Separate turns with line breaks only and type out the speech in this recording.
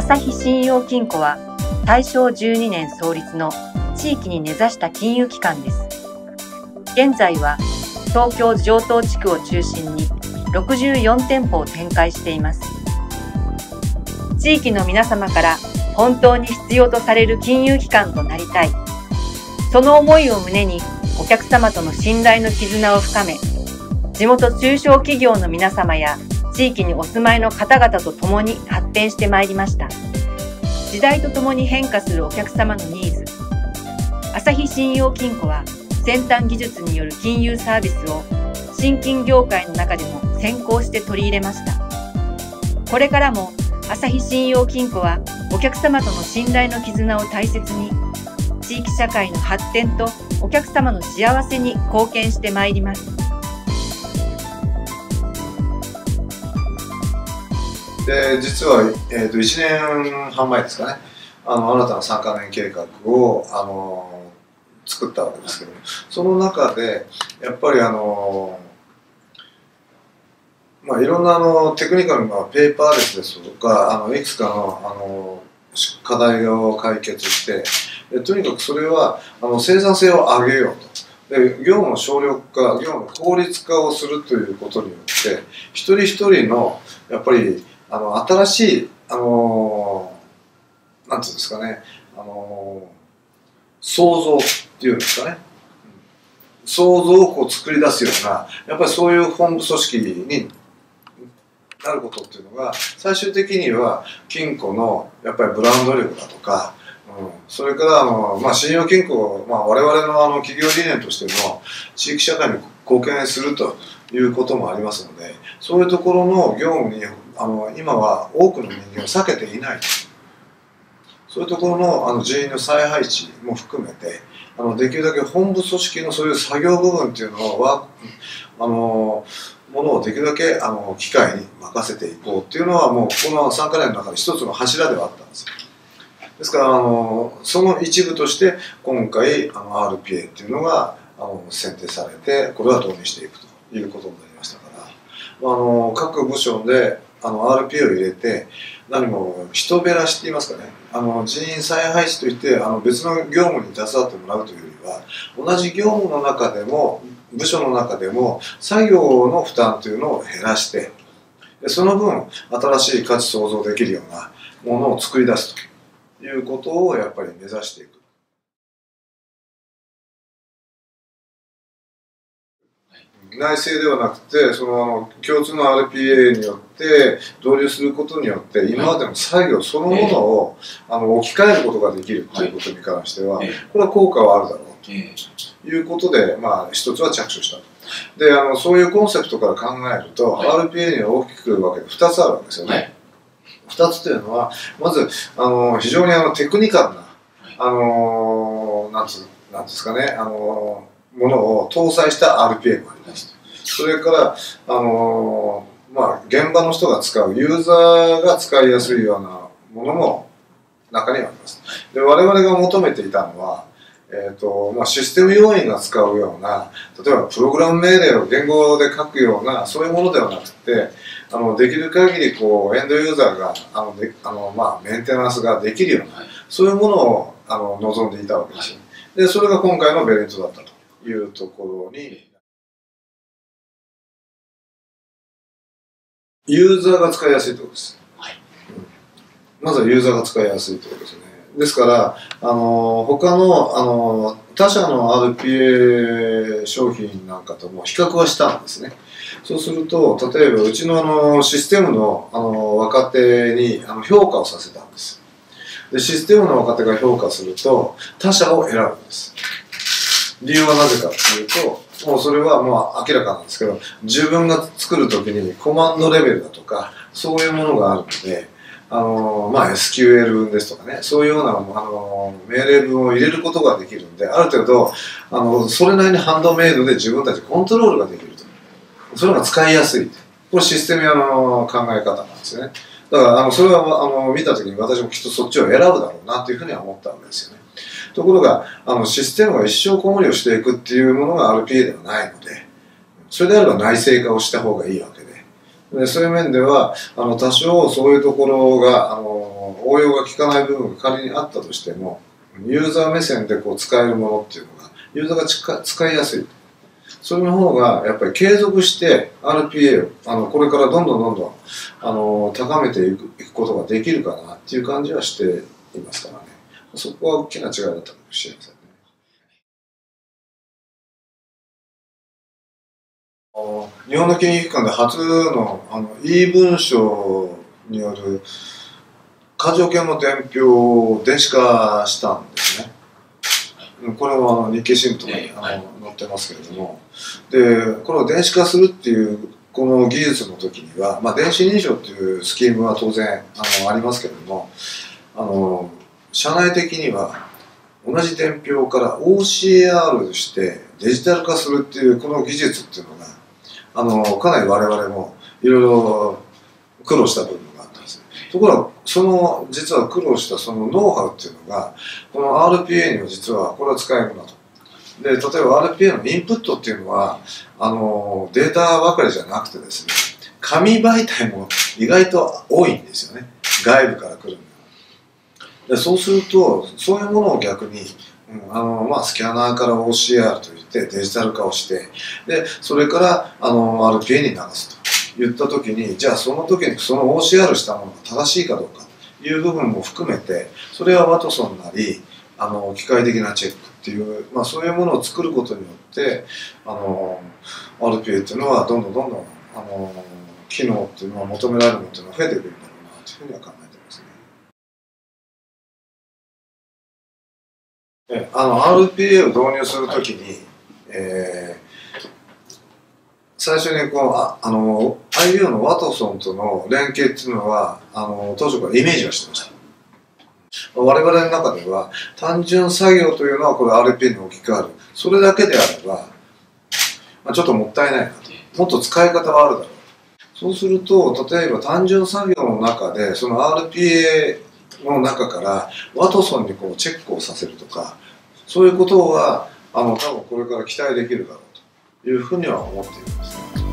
朝日信用金庫は大正12年創立の地域に根ざした金融機関です。現在は東京城東地区を中心に64店舗を展開しています。地域の皆様から本当に必要とされる金融機関となりたい。その思いを胸にお客様との信頼の絆を深め、地元中小企業の皆様や地域にお住まいの方々と共に発展してまいりました。時代とともに変化するお客様のニーズ。朝日信用金庫は先端技術による金融サービスを新金業界の中でも先行して取り入れました。これからも朝日信用金庫はお客様との信頼の絆を大切に、地域社会の発展とお客様の幸せに貢献してまいります。
で、実は、1年半前ですかね、新たな3カ年計画を作ったわけですけども、その中でやっぱりいろんなテクニカルなペーパーレスですとかいくつかの課題を解決して、とにかくそれは生産性を上げようと。で、業務の省力化、業務の効率化をするということによって一人一人のやっぱり新しいなんていうんですかね、創造っていうんですかね、創造を作り出すような、やっぱりそういう本部組織になることっていうのが、最終的には金庫のやっぱりブランド力だとか、それから信用金庫、我々の企業理念としても地域社会に貢献するということもありますので、そういうところの業務に今は多くの人間を避けていない、そういうところの人員の再配置も含めてできるだけ本部組織のそういう作業部分っていうのはものをできるだけ機械に任せていこうっていうのは、もうこの3カ年の中で一つの柱ではあったんです。ですからその一部として今回RPA っていうのが選定されて、これは導入していくということになりましたから、各部署でRPA を入れて、何も人減らしって言いますかね、人員再配置といって別の業務に携わってもらうというよりは、同じ業務の中でも部署の中でも作業の負担というのを減らして、その分新しい価値創造できるようなものを作り出すということをやっぱり目指していく。内製ではなくて、共通の RPA によって導入することによって、今までの作業そのものを置き換えることができるということに関しては、これは効果はあるだろうということで、一つは着手したと。で、そういうコンセプトから考えると、RPA には大きく分けて2つあるわけですよね。2つというのは、まず非常にテクニカルななんですかね、ものを搭載した RPA もあります。それから現場の人が使うユーザーが使いやすいようなものも中にはあります。で、我々が求めていたのは、システム要員が使うような、例えばプログラム命令を言語で書くようなそういうものではなくて、できる限りエンドユーザーがメンテナンスができるような、そういうものを望んでいたわけですよ。で、それが今回のベレントだったというところに、ユーザーが使いやすいということです。まずはユーザーが使いやすいということですね。ですから他の他社の RPA 商品なんかとも比較はしたんですね。そうすると、例えばうちのシステムの若手に評価をさせたんです。で、システムの若手が評価すると他社を選ぶんです。理由はなぜかというと、もうそれはもう明らかなんですけど、自分が作るときにコマンドレベルだとかそういうものがあるので、SQL 文ですとかね、そういうような命令文を入れることができるんで、ある程度それなりにハンドメイドで自分たちコントロールができると。それが使いやすい。これシステムの考え方なんですよね。だからそれは見たときに私もきっとそっちを選ぶだろうなというふうには思ったわけですよね。ところがシステムが一生子守りをしていくっていうものが RPA ではないので、それであれば内製化をした方がいいわけで、そういう面では多少そういうところが応用が効かない部分が仮にあったとしても、ユーザー目線でこう使えるものっていうのがユーザーが使いやすい。それの方がやっぱり継続して RPA をこれからどんどん高めていくことができるかなっていう感じはしていますからね。そこは大きな違いだったかもしれませんね。日本の金融機関で初のe 文書による過剰件の伝票を電子化したんですね。これは日経新聞とかに載ってますけれども、でこれを電子化するっていうこの技術の時には、電子認証っていうスキームは当然ありますけれども、社内的には同じ伝票から OCR してデジタル化するっていうこの技術っていうのがかなり我々もいろいろ苦労した部分があったんですね。ところが実は苦労したそのノウハウっていうのがこの RPA には実はこれは使えるなと。で例えば RPA のインプットっていうのはデータばかりじゃなくてですね、紙媒体も意外と多いんですよね、外部から来るので。そうするとそういうものを逆に、スキャナーから OCR といってデジタル化をして、でそれからRPA に流すと言った時に、じゃあその時にその OCR したものが正しいかどうかという部分も含めて、それはワトソンなり機械的なチェックっていう、そういうものを作ることによってRPA っていうのはどんどん機能っていうのは求められるものっていうのが増えてくるんだろうなというふうには考えてますね。RPA を導入するときに、最初にIBM のワトソンとの連携っていうのは当初からイメージはしてました。我々の中では単純作業というのはこれ RPA に置き換わる、それだけであれば、ちょっともったいないなと、もっと使い方はあるだろう。そうすると例えば単純作業の中でその RPA の中からワトソンにこうチェックをさせるとか、そういうことは多分これから期待できるだろうというふうには思っています。